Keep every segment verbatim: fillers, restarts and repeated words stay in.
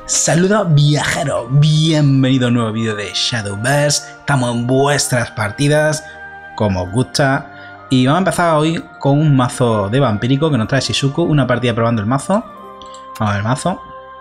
Saludos viajeros, bienvenido a un nuevo vídeo de Shadowverse. Estamos en vuestras partidas, como os gusta. Y vamos a empezar hoy con un mazo de vampírico que nos trae Shizuku. Una partida probando el mazo. Vamos a ver el mazo.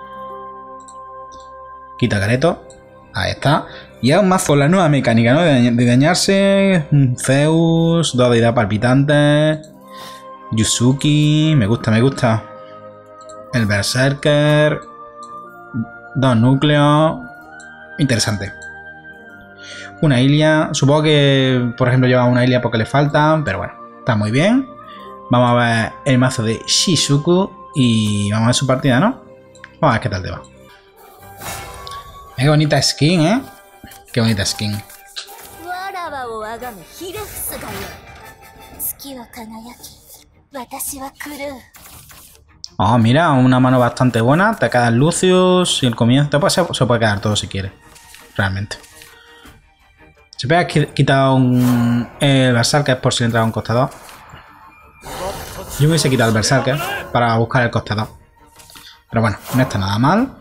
Quita careto. Ahí está. Y es un mazo con la nueva mecánica, ¿no? De, de dañarse. Zeus, dos deidades palpitantes. Yuzuki, me gusta, me gusta. El Berserker. Dos núcleos. Interesante. Una Ilia. Supongo que, por ejemplo, lleva una Ilia porque le faltan. Pero bueno, está muy bien. Vamos a ver el mazo de Shizuku. Y vamos a ver su partida, ¿no? Vamos a ver qué tal te va. Qué bonita skin, ¿eh? Qué bonita skin. Oh, mira, una mano bastante buena. Te quedan Lucius y el comienzo te puede, se puede quedar todo si quieres. Realmente. Se puede quitar un, el Berserker por si le entraba un costador. Yo hubiese quitado el Berserker para buscar el costador. Pero bueno, no está nada mal.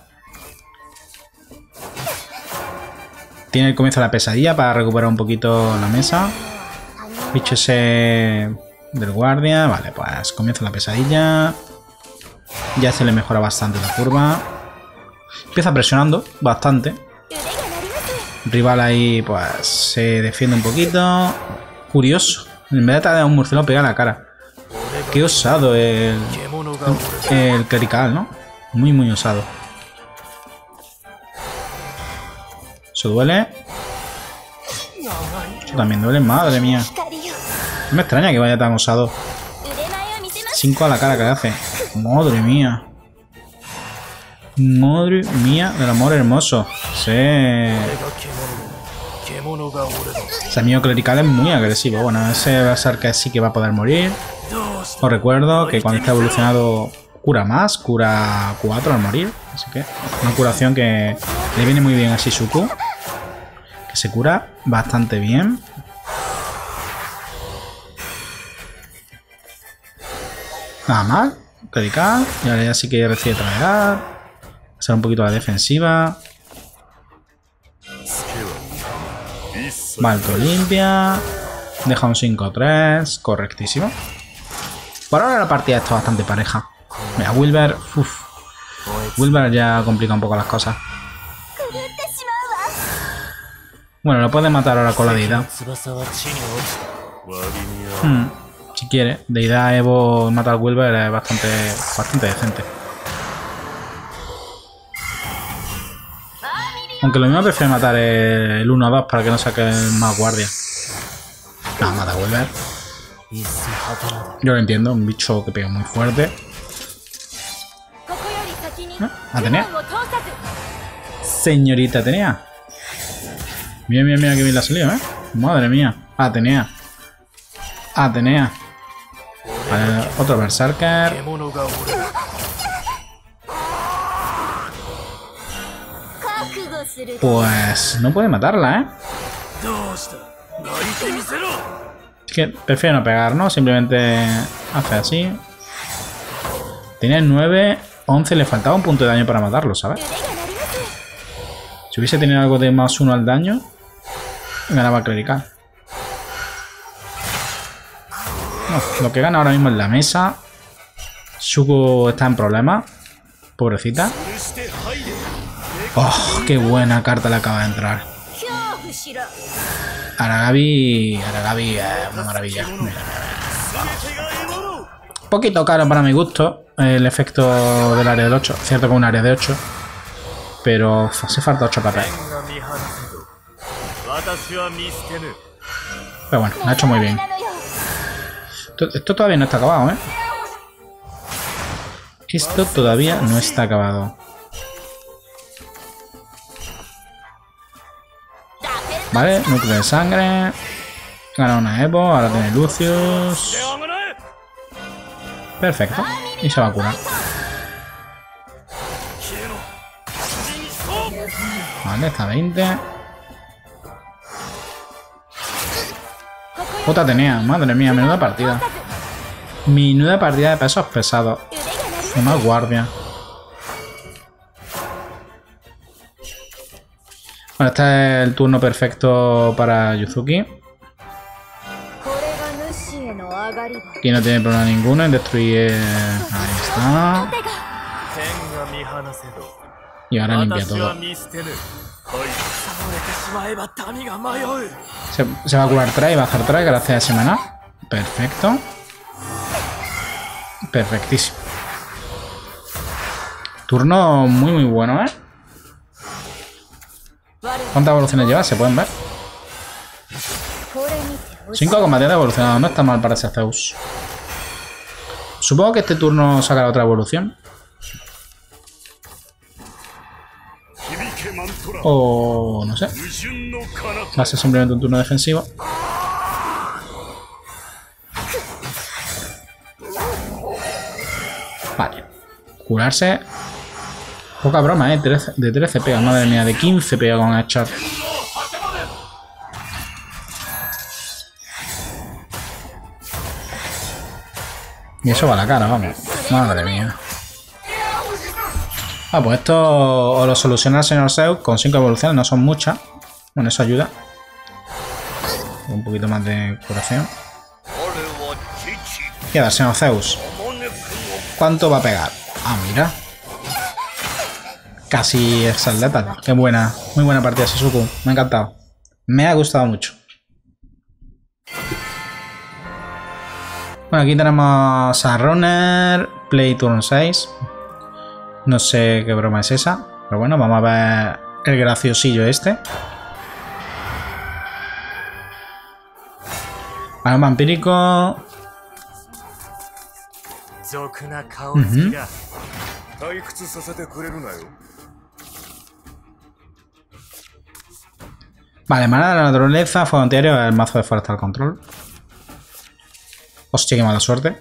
Tiene el comienzo de la pesadilla para recuperar un poquito la mesa. Bicho ese del guardia. Vale, pues comienza la pesadilla. Ya se le mejora bastante la curva. Empieza presionando bastante. Rival ahí pues se defiende un poquito. Curioso. En vez de dar un murciélago pega la cara. Qué osado el, el clerical, ¿no? Muy muy osado. Eso duele. Eso también duele, madre mía. No me extraña que vaya tan osado. cinco a la cara que hace. Madre mía. Madre mía del amor hermoso. Sí. Ese amigo clerical es muy agresivo. Bueno, ese Berserker sí que va a poder morir. Os recuerdo que cuando está evolucionado cura más, cura cuatro al morir. Así que una curación que le viene muy bien a Shizuku. Que se cura bastante bien. Nada mal. Clerical. Y ahora ya sí que recibe tragar. Hacer un poquito la defensiva. Balto limpia. Deja un cinco tres. Correctísimo. Por ahora la partida está bastante pareja. Mira, Wilber. Uf. Wilber ya complica un poco las cosas. Bueno, lo puede matar ahora con la deidad. Hmm, si quiere. Deidad Evo matar al Wilber es bastante, bastante decente. Aunque lo mismo prefiero matar el uno dos para que no saque más guardia. No, mata a Wilber. Yo lo entiendo, un bicho que pega muy fuerte. ¿Eh? ¿Atenea? Señorita Atenea. Mira, mira, mira que bien la ha salido, ¿eh? Madre mía. Atenea. Atenea. Vale, otro Berserker. Pues no puede matarla, ¿eh? Es que prefiero no pegar, ¿no? Simplemente hace así. Tiene nueve, once. Le faltaba un punto de daño para matarlo, ¿sabes? Si hubiese tenido algo de más uno al daño, ganaba clerical. No, lo que gana ahora mismo es la mesa. Shuko está en problemas. Pobrecita. Oh, qué buena carta le acaba de entrar. Aragavi. Aragavi es una maravilla. Mira, mira, mira. Un poquito caro para mi gusto el efecto del área del ocho. Cierto que es un área de ocho. Pero hace falta ocho papeles. Pero bueno, lo ha hecho muy bien. Esto, esto todavía no está acabado, ¿eh? Esto todavía no está acabado. Vale, núcleo de sangre. Gana una Evo, ahora tiene Lucius. Perfecto. Y se va a curar. Vale, está veinte. Puta Atenea, madre mía, menuda partida. Menuda partida de pesos pesados. Una guardia. Bueno, este es el turno perfecto para Yuzuki. Aquí no tiene problema ninguno en destruir... Ahí está. Y ahora limpia todo. Se, se va a curar tres y va a hacer tres gracias a ese maná. Perfecto. Perfectísimo. Turno muy muy bueno, ¿eh? ¿Cuántas evoluciones lleva? Se pueden ver. cinco combatientes evolucionados. No está mal para ese Zeus. Supongo que este turno sacará otra evolución. O no sé. Va a ser simplemente un turno defensivo. Vale. Curarse. Poca broma, eh. trece, de trece pega, madre mía. De quince pega con Echar. Y eso va a la cara, vamos. Madre mía. Ah, pues esto o lo soluciona el señor Zeus con cinco evoluciones, no son muchas. Bueno, eso ayuda. Un poquito más de curación. Y a ver, señor Zeus. ¿Cuánto va a pegar? Ah, mira. Casi exal letal. Qué buena. Muy buena partida, Suzuku. Me ha encantado. Me ha gustado mucho. Bueno, aquí tenemos a Runner. Play turn seis. No sé qué broma es esa. Pero bueno, vamos a ver el graciosillo este. Balón vampírico. Uh-huh. Vale, mana de la naturaleza, fuego antiaéreo, el mazo de Forestal Control. Hostia, qué mala suerte.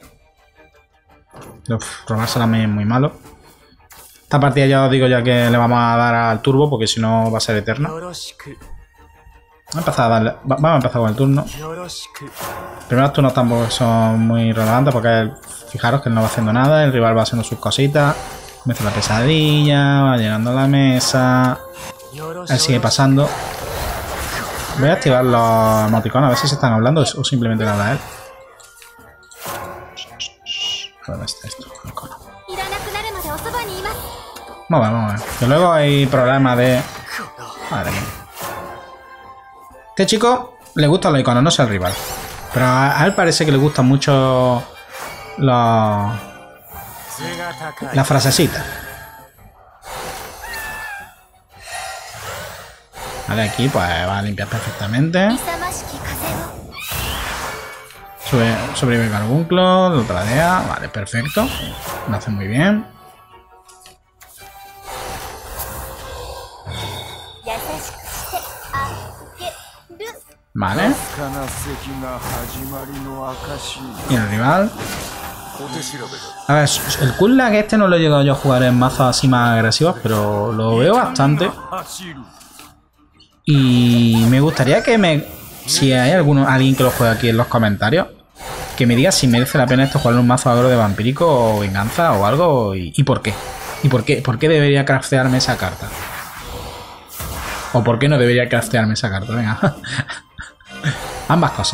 Uf, robársela es muy malo. Esta partida ya os digo ya que le vamos a dar al turbo porque si no va a ser eterna. Vamos a empezar a darle. Vamos a empezar con el turno. Los primeros turnos tampoco son muy relevantes porque fijaros que él no va haciendo nada, el rival va haciendo sus cositas. Comienza la pesadilla, va llenando la mesa. Él sigue pasando. Voy a activar los emoticones a ver si se están hablando o simplemente le habla él. ¿Dónde está esto? Vamos a ver, vamos a ver. Que luego hay problemas de... Madre mía. Este chico le gustan los iconos, no es el rival. Pero a él parece que le gustan mucho los... las frasecitas. Vale, aquí pues va a limpiar perfectamente. Sube, sobrevive el carbunclo, lo tradea. Vale, perfecto. Lo hace muy bien. Vale. Y el rival. A ver, el Cool Lag este no lo he llegado yo a jugar en mazos así más agresivos, pero lo veo bastante. Y me gustaría que me... Si hay alguno, alguien que lo juegue aquí en los comentarios, que me diga si merece la pena esto jugar un mazo agro de vampírico o venganza o algo y, y por qué. ¿Y por qué? ¿Por qué debería craftearme esa carta? ¿O por qué no debería craftearme esa carta? Venga. Ambas cosas.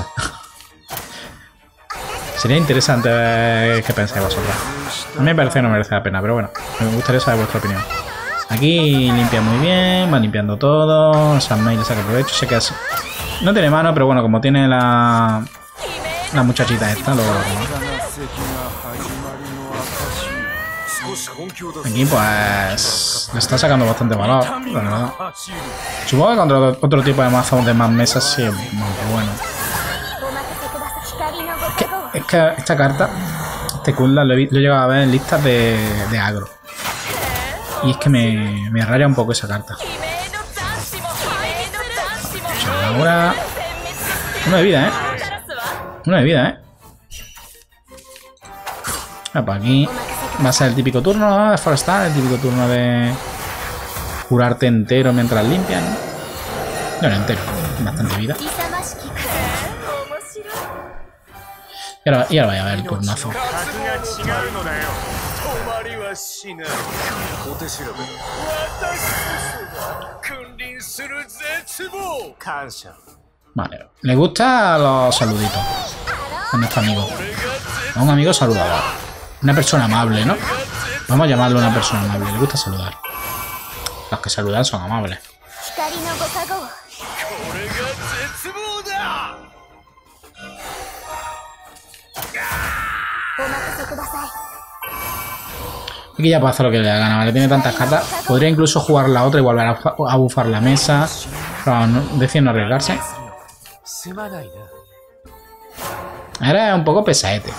Sería interesante ver qué pensáis vosotros. A mí me parece que no merece la pena, pero bueno, me gustaría saber vuestra opinión. Aquí limpia muy bien, va limpiando todo. Sanmei le saca provecho, sé que es... No tiene mano, pero bueno, como tiene la... La muchachita esta, lo... Aquí pues... Le está sacando bastante valor, la verdad. Supongo que contra otro tipo de mazos de más mesas sí es muy bueno. Es que, es que esta carta, este Cool Lag, lo he, lo he llegado a ver en listas de, de agro. Y es que me, me raya un poco esa carta. Ahora... Uno de vida, ¿eh? Uno de vida, ¿eh? Ah, pues aquí va a ser el típico turno de Forestal, el típico turno de curarte entero mientras limpian. No, no entero, bastante vida. Y ahora, y ahora vaya a ver el turnazo. Vale, le gustan los saluditos a nuestro amigo. A un amigo saludador. Una persona amable, ¿no? Vamos a llamarlo una persona amable. Le gusta saludar. Los que saludan son amables. Aquí ya puede hacer lo que le da gana, ¿vale? Tiene tantas cartas. Podría incluso jugar la otra y volver a, a bufar la mesa. Pero no, decide no arriesgarse. Era un poco pesadete.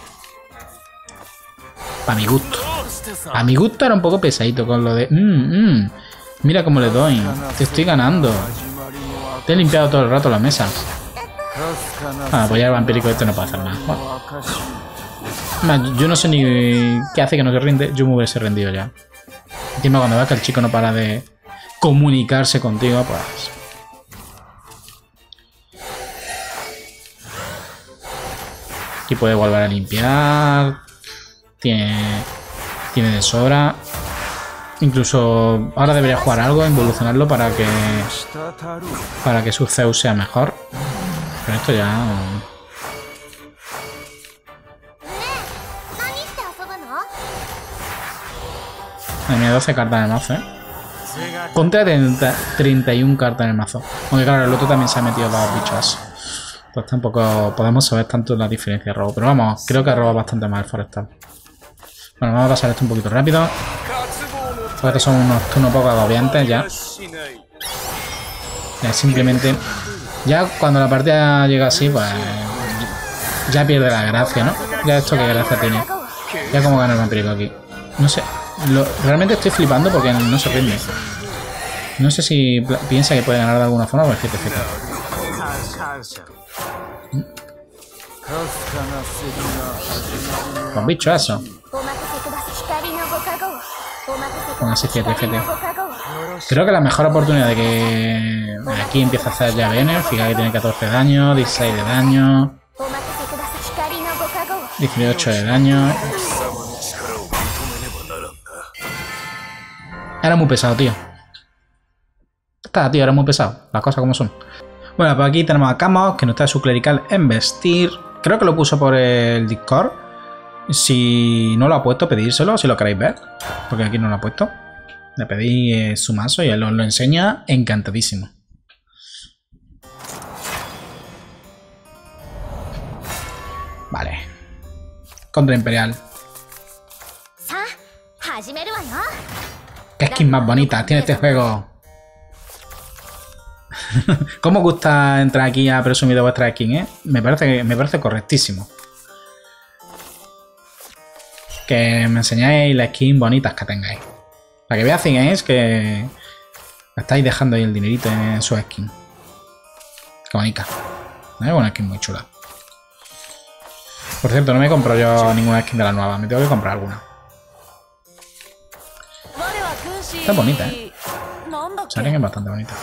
Para mi gusto. A mi gusto era un poco pesadito con lo de... Mm, mm, mira cómo le doy. Te estoy ganando. Te he limpiado todo el rato la mesa. Ah, pues ya el vampírico este no puede hacer nada. Bueno. Yo no sé ni qué hace que no se rinde. Yo me hubiese rendido ya. Encima cuando ves que el chico no para de comunicarse contigo, pues... Aquí puede volver a limpiar. Tiene... Tiene de sobra. Incluso ahora debería jugar algo, involucionarlo para que... Para que su Zeus sea mejor. Pero esto ya... Tiene doce cartas en el mazo, ¿eh? Contra treinta y una cartas en el mazo. Aunque claro, el otro también se ha metido los bichos. Pues tampoco podemos saber tanto la diferencia de robo. Pero vamos, creo que roba bastante más el forestal. Bueno, vamos a pasar esto un poquito rápido. Porque estos son unos turnos poco agobiantes ya. Ya simplemente... Ya cuando la partida llega así, pues... Ya pierde la gracia, ¿no? Ya esto que gracia tiene. Ya como gana el vampírico aquí. No sé. Lo, realmente estoy flipando porque no se rinde. No sé si piensa que puede ganar de alguna forma, pues fíjate, fíjate. Con bicho eso. Con así fíjate, fíjate. Creo que la mejor oportunidad de que aquí empieza a hacer ya viene. Fíjate que tiene catorce de daño, dieciséis de daño, dieciocho de daño. Era muy pesado, tío. Está, tío, era muy pesado. Las cosas como son. Bueno, pues aquí tenemos a Camos, que no está su clerical en vestir. Creo que lo puso por el Discord. Si no lo ha puesto, pedírselo, si lo queréis ver. Porque aquí no lo ha puesto. Le pedí eh, su mazo y él os lo enseña encantadísimo. Vale. Contra Imperial. ¿Qué skin más bonita tiene este juego? ¿Cómo gusta entrar aquí a presumir de vuestra skin, eh? Me parece, me parece correctísimo. Que me enseñáis las skins bonitas que tengáis. Para que veáis que estáis dejando ahí el dinerito en su skin. Qué bonita. Es una skin muy chula. Por cierto, no me compro yo ninguna skin de la nueva. Me tengo que comprar alguna. Está bonita, ¿eh? Salen es bastante bonita.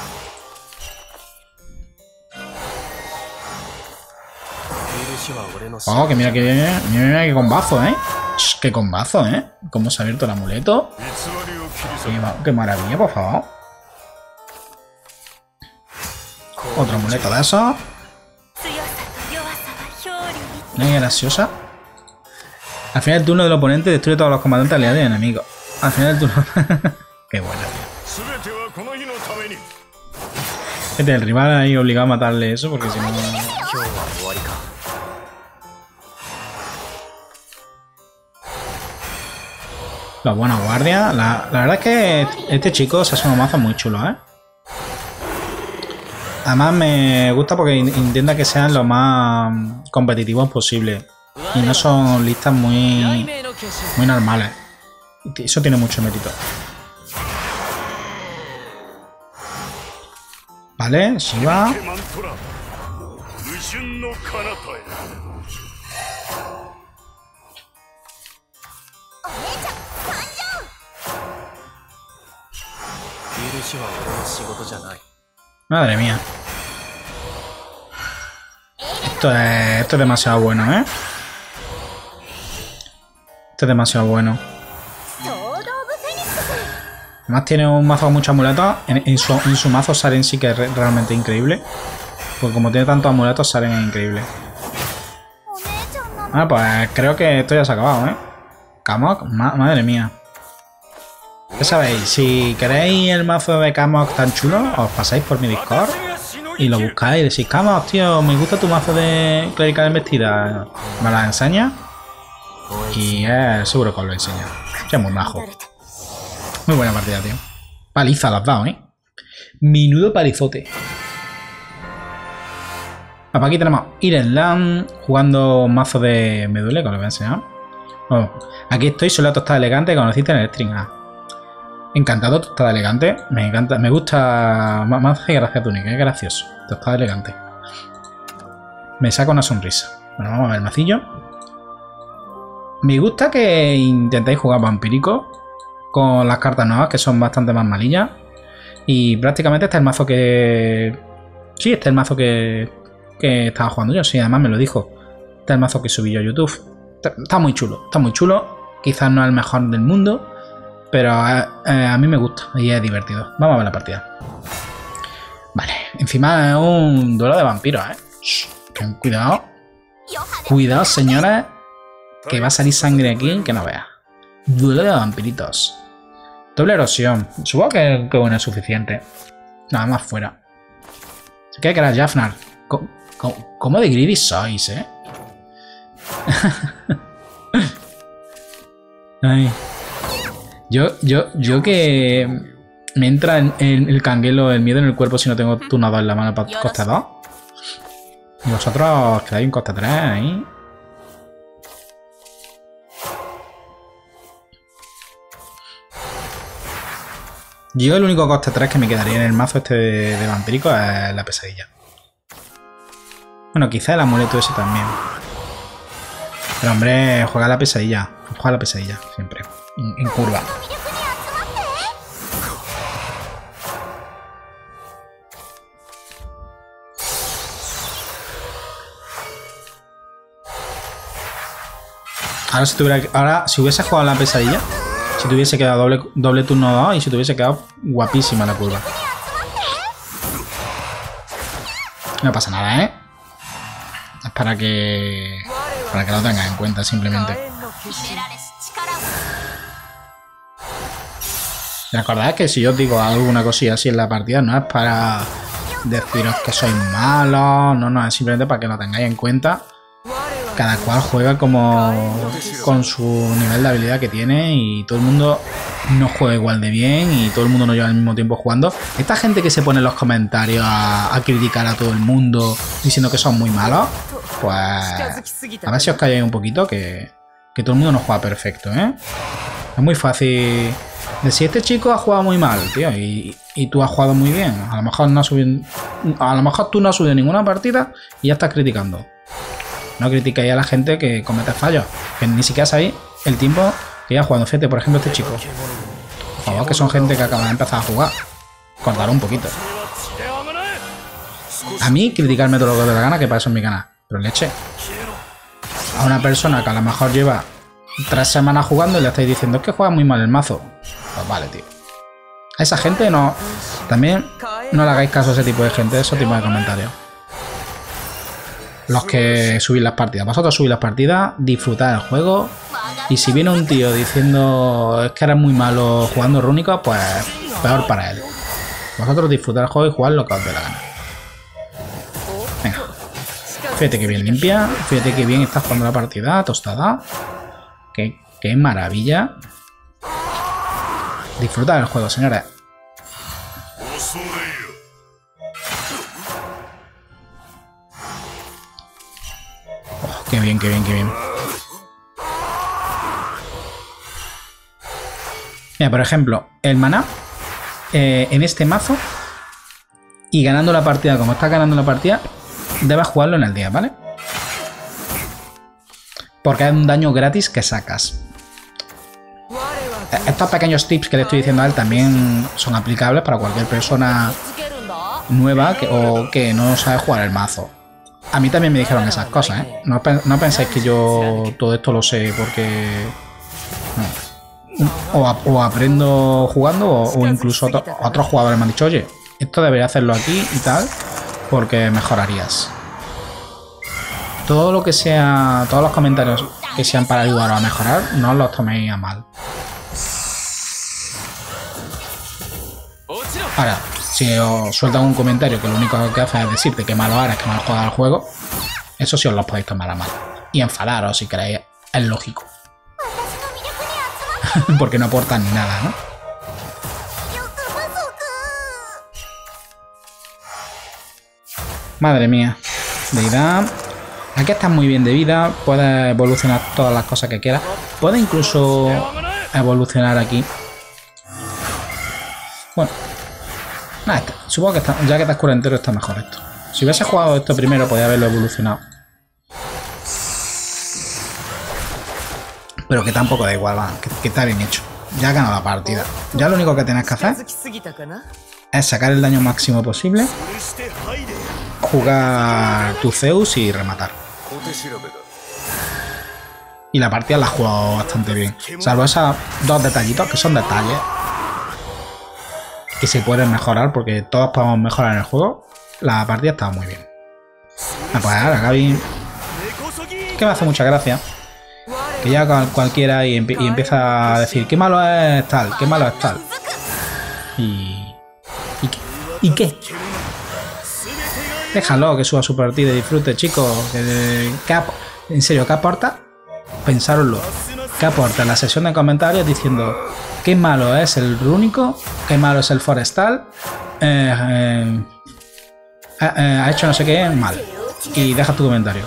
Oh, que mira que mira, mira que combazo, ¿eh? Shh, qué combazo, ¿eh? Cómo se ha abierto el amuleto. Qué, qué maravilla, por favor. Otro amuleto de esos. Mira qué graciosa. Al final del turno del oponente destruye todos los combatantes aliados y enemigos. Al final del turno... Qué buena, tío. Este, el rival ahí obligado a matarle eso porque si no... La buena guardia. La, la verdad es que este chico se hace unos mazos muy chulos, ¿eh? Además me gusta porque intenta que sean lo más competitivos posible. Y no son listas muy, muy normales. Eso tiene mucho mérito. Vale, Shiva. Madre mía. Esto es, esto es demasiado bueno, ¿eh? Esto es demasiado bueno. Además tiene un mazo con muchos amuletos. En, en, su, en su mazo Saren sí que es re, realmente increíble. Pues como tiene tantos amuletos, Saren es increíble. Ah, pues creo que esto ya se ha acabado, ¿eh? Kamok, ma madre mía. Ya sabéis, si queréis el mazo de Kamok tan chulo, os pasáis por mi Discord y lo buscáis y decís, Kamok, tío, me gusta tu mazo de clérica de embestida. Me la enseña y eh, seguro que os lo enseña. Es muy majo. Muy buena partida, tío. Paliza la has dado, ¿eh? Menudo palizote. Aquí tenemos Irenland jugando un mazo de Medule, que os lo voy a enseñar. Oh, aquí estoy, soy la tostada elegante que conociste en el stream. Ah. Encantado, tostada elegante. Me encanta, me gusta. Me hace gracia tu nick, es gracioso. Tostada elegante. Me saca una sonrisa. Bueno, vamos a ver el macillo. Me gusta que intentéis jugar vampírico con las cartas nuevas, que son bastante más malillas. Y prácticamente este es el mazo que. Sí, este es el mazo que. que estaba jugando yo, sí, además me lo dijo. Este es el mazo que subí yo a YouTube. Está, está muy chulo, está muy chulo. Quizás no es el mejor del mundo, pero eh, eh, a mí me gusta y es divertido. Vamos a ver la partida. Vale, encima es un duelo de vampiros, ¿eh? Shh, que, cuidado. Cuidado, señores, que va a salir sangre aquí que no veas. Duelo de vampiritos. Doble erosión. Supongo que, que bueno, es suficiente. Nada más fuera. Se queda que era Jafnar. ¿Cómo, cómo, cómo de greedy sois, eh? Ay. Yo, yo, yo que me entra en, en el canguelo, el miedo en el cuerpo si no tengo tunado en la mano para coste dos. Y vosotros quedáis en coste tres ahí. Yo el único coste tres que me quedaría en el mazo este de, de vampírico es la pesadilla. Bueno, quizá el amuleto ese también. Pero hombre, juega la pesadilla. Juega la pesadilla, siempre. En, en curva. Ahora si tuviera, ahora si hubiese jugado la pesadilla, si tuviese quedado doble, doble turno dos y si tuviese quedado guapísima la curva. No pasa nada, ¿eh? Es para que para que lo tengas en cuenta simplemente. Recordad que si yo os digo alguna cosilla así en la partida no es para deciros que sois malos, no, no, es simplemente para que lo tengáis en cuenta. Cada cual juega como con su nivel de habilidad que tiene y todo el mundo no juega igual de bien y todo el mundo no lleva al mismo tiempo jugando. Esta gente que se pone en los comentarios a, a criticar a todo el mundo diciendo que son muy malos, pues a ver si os calláis un poquito que, que todo el mundo no juega perfecto, ¿eh? Es muy fácil decir, este chico ha jugado muy mal, tío, y, y tú has jugado muy bien. A lo mejor no has subido, a lo mejor tú no has subido ninguna partida y ya estás criticando. No critiquéis a la gente que comete fallos, que ni siquiera sabéis el tiempo que ya jugando. Fíjate, por ejemplo, este chico. Por favor, que son gente que acaba de empezar a jugar. Cortar un poquito. A mí, criticarme todo lo que me dé la gana, que para eso es mi canal. Pero leche. A una persona que a lo mejor lleva tres semanas jugando y le estáis diciendo es que juega muy mal el mazo. Pues vale, tío. A esa gente no. También no le hagáis caso a ese tipo de gente, esos tipos de comentarios. Los que subís las partidas. Vosotros subís las partidas, disfrutad del juego. Y si viene un tío diciendo es que eres muy malo jugando rúnico, pues peor para él. Vosotros disfrutad del juego y jugad lo que os dé la gana. Venga. Fíjate que bien limpia. Fíjate que bien estás jugando la partida, tostada. Qué, qué maravilla. Disfrutad del juego, señores. Qué bien, qué bien, qué bien. Mira, por ejemplo, el maná eh, en este mazo y ganando la partida, como está ganando la partida, debes jugarlo en el día, ¿vale? Porque hay un daño gratis que sacas. Estos pequeños tips que le estoy diciendo a él también son aplicables para cualquier persona nueva que, o que no sabe jugar el mazo. A mí también me dijeron esas cosas, ¿eh? No, no pensáis que yo todo esto lo sé porque... No. o, o aprendo jugando o, o incluso otro, otros jugadores me han dicho, oye, esto debería hacerlo aquí y tal, porque mejorarías. Todo lo que sea, todos los comentarios que sean para ayudar a mejorar, no los toméis a mal. Ahora, si os sueltan un comentario que lo único que hace es decirte que malo eres, que mal juegas al juego, eso sí os lo podéis tomar a mal. Y enfadaros si queréis, es lógico. Porque no aportan ni nada, ¿no? Madre mía. Deidad. Aquí estás muy bien de vida. Puedes evolucionar todas las cosas que quieras. Puedes incluso evolucionar aquí. Bueno. Nada, supongo que está, ya que te cura entero está mejor esto. Si hubiese jugado esto primero, podía haberlo evolucionado. Pero que tampoco da igual, va, que, que está bien hecho. Ya ha ganado la partida. Ya lo único que tienes que hacer es sacar el daño máximo posible, jugar tu Zeus y rematar. Y la partida la has jugado bastante bien. Salvo esos dos detallitos, que son detalles que se pueden mejorar, porque todos podemos mejorar en el juego. La partida estaba muy bien. Ah, pues ahora Gaby, que me hace mucha gracia, que ya cualquiera y, empie y empieza a decir qué malo es tal, qué malo es tal. Y... ¿Y qué? ¿Y qué? Déjalo que suba su partida y disfrute, chicos. Que, que en serio, ¿qué aporta? Pensároslo. ¿Qué aporta en la sesión de comentarios diciendo qué malo es el rúnico, qué malo es el forestal, eh, eh, eh, eh, ha hecho no sé qué mal? Y deja tu comentario.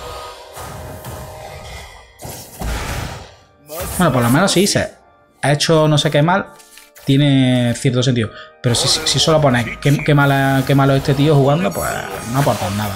Bueno, por lo menos si dice ha hecho no sé qué mal, tiene cierto sentido. Pero si, si solo pones qué, qué, mala, qué malo es este tío jugando, pues no aporta nada.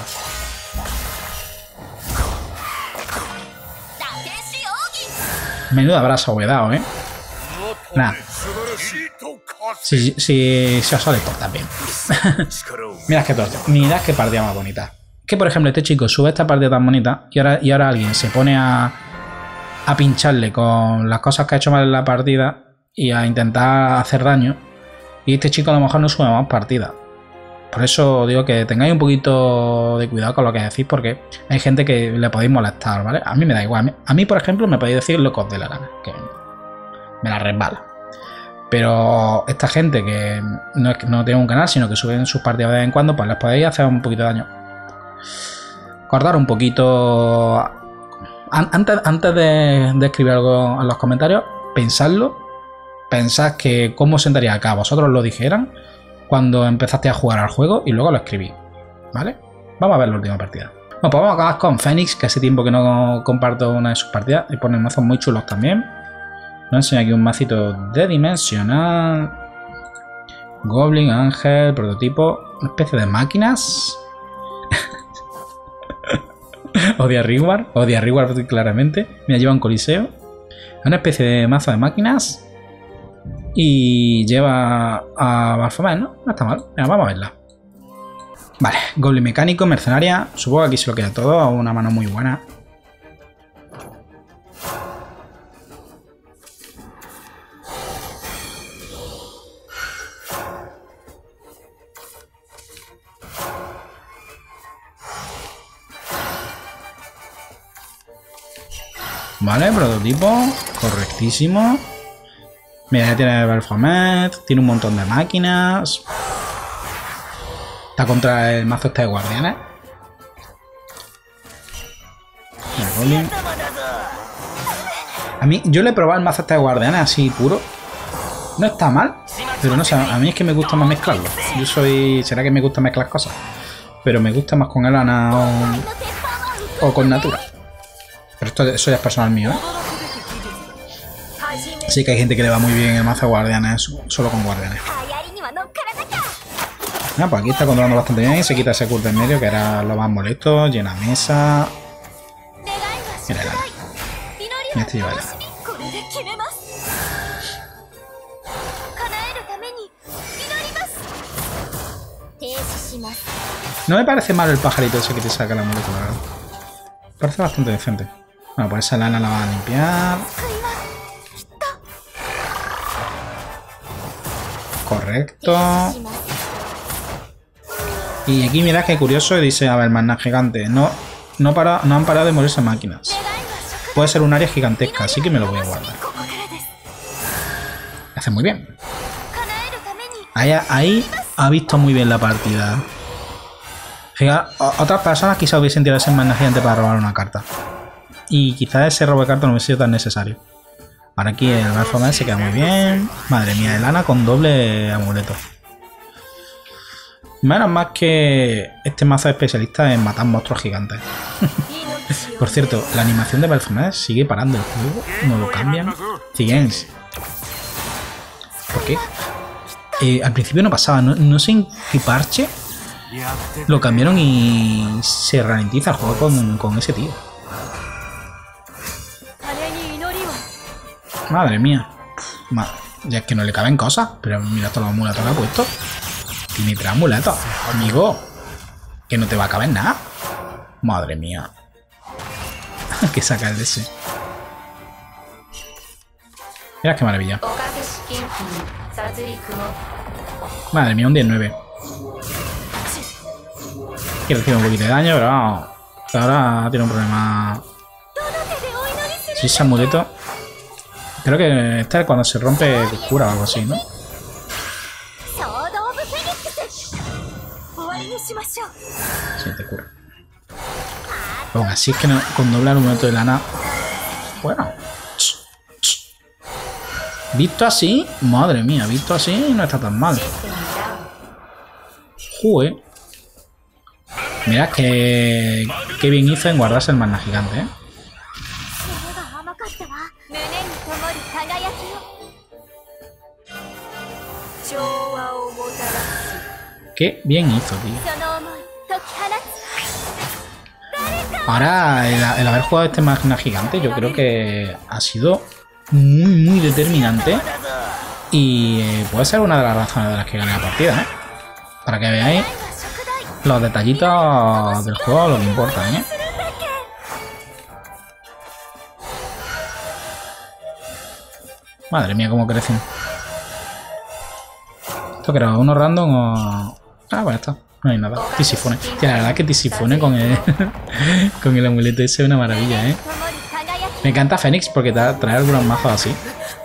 Menuda brasa he dado, ¿eh? Nada. Si, si, si os sale, pues también. Mirad qué torta. Mirad qué partida más bonita. Que por ejemplo, este chico sube esta partida tan bonita y ahora, y ahora alguien se pone a, a pincharle con las cosas que ha hecho mal en la partida y a intentar hacer daño. Y este chico a lo mejor no sube más partidas. Por eso digo que tengáis un poquito de cuidado con lo que decís, porque hay gente que le podéis molestar, ¿vale? A mí me da igual. A mí, a mí por ejemplo, me podéis decir lo que os dé la gana, que me la resbala. Pero esta gente que no, es que no tiene un canal, sino que suben sus partidas de vez en cuando, pues les podéis hacer un poquito de daño. Acordar un poquito... Antes, antes de, de escribir algo en los comentarios, pensadlo. Pensad que cómo sentaría acá, vosotros lo dijeran cuando empezaste a jugar al juego y luego lo escribí, ¿vale? Vamos a ver la última partida. Bueno, pues vamos a acabar con Fénix, que hace tiempo que no comparto una de sus partidas y pone mazos muy chulos también. Nos enseña aquí un macito de dimensional, Goblin, Ángel, prototipo, una especie de máquinas. Odia Reward, odia Reward claramente. Me lleva un coliseo. Una especie de mazo de máquinas. Y lleva a Baphomet, ¿no? No está mal. Venga, vamos a verla. Vale, Goblin mecánico, mercenaria. Supongo que aquí se lo queda todo a una mano muy buena. Vale, prototipo. Correctísimo. Mira, ya tiene Baphomet, tiene un montón de máquinas. Está contra el mazo este de guardianes. A mí, yo le he probado el mazo este de guardianes así puro. No está mal, pero no sé, a mí es que me gusta más mezclarlo. Yo soy... ¿Será que me gusta mezclar cosas? Pero me gusta más con Elana o, o con Natura. Pero esto eso ya es personal mío, ¿eh? Sí que hay gente que le va muy bien el mazo de guardianes, solo con guardianes. Ah, pues aquí está controlando bastante bien y se quita ese curto en medio, que era lo más molesto. Llena mesa. Mira, Elana. Y este lleva Elana. No me parece mal el pajarito ese que te saca la molécula, ¿verdad? Parece bastante decente. Bueno, pues esa lana la van a limpiar. Correcto. Y aquí mirad qué curioso, dice, a ver, magna gigante. No, no, para, no han parado de morirse máquinas. Puede ser un área gigantesca, así que me lo voy a guardar. Hace muy bien. Ahí, ahí ha visto muy bien la partida. Fíjate, otras personas quizás hubiesen tirado ese magna gigante para robar una carta. Y quizás ese robo de carta no hubiese sido tan necesario. Ahora aquí el Baphomet se queda muy bien. Madre mía, el Ana con doble amuleto. Menos más que este mazo es especialista en matar monstruos gigantes. Por cierto, la animación de Baphomet sigue parando el juego. No lo cambian. Siguiente. ¿Por qué? Eh, al principio no pasaba. No, no sé en qué parche lo cambiaron y se ralentiza el juego con, con ese tío. Madre mía. Madre. Ya es que no le caben cosas. Pero mira todos los amuletos que ha puesto. Tiene tres amuletos. Amigo. Que no te va a caber nada. Madre mía. Que saca el de ese. Mira qué maravilla. Madre mía, un diecinueve. Y recibe un poquito de daño, pero ahora tiene un problema. Si ese amuleto. Creo que este es cuando se rompe cura o algo así, ¿no? Sí, te cura. Bueno, así es que no, con doblar un momento de lana. Bueno. Visto así, madre mía, visto así no está tan mal. Jue. Mira que, que bien hizo en guardarse el magna gigante, ¿eh? Qué bien hizo, tío. Ahora, el, el haber jugado este magna gigante, yo creo que ha sido muy, muy determinante. Y eh, puede ser una de las razones de las que gane la partida, ¿eh? Para que veáis los detallitos del juego, lo que importan, ¿eh? Madre mía, cómo crecen. Esto creo, uno random o... Ah, pues está. No hay nada. Tisifone. Tía, la verdad que Tisifone con el, con el amuleto ese es una maravilla, ¿eh? Me encanta Fénix porque trae algunos mazos así.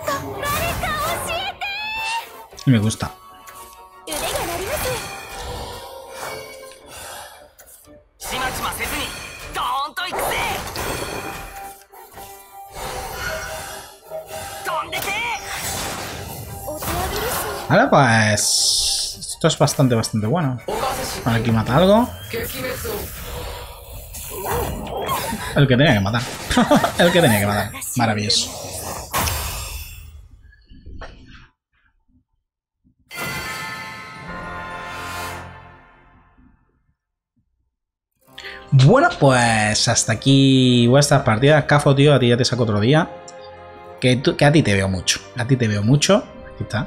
Y me gusta. Ahora pues... Esto es bastante, bastante bueno. Ahora aquí mata algo. El que tenía que matar. El que tenía que matar. Maravilloso. Bueno, pues hasta aquí vuestras partidas. Cafo, tío, a ti ya te saco otro día. Que, tú, que a ti te veo mucho. A ti te veo mucho. Aquí está.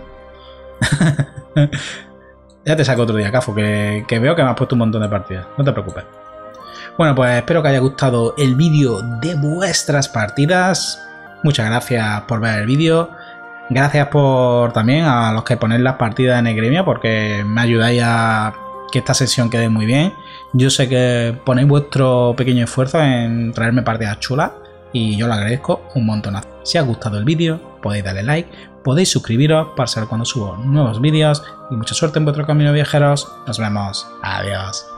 Ya te saco otro día, Cafo, que, que veo que me has puesto un montón de partidas. No te preocupes. Bueno, pues espero que haya gustado el vídeo de vuestras partidas. Muchas gracias por ver el vídeo. Gracias por también a los que ponéis las partidas en el gremio, porque me ayudáis a que esta sesión quede muy bien. Yo sé que ponéis vuestro pequeño esfuerzo en traerme partidas chulas y yo lo agradezco un montón. Si os ha gustado el vídeo, podéis darle like, podéis suscribiros para saber cuando subo nuevos vídeos y mucha suerte en vuestro camino, viajeros. Nos vemos. Adiós.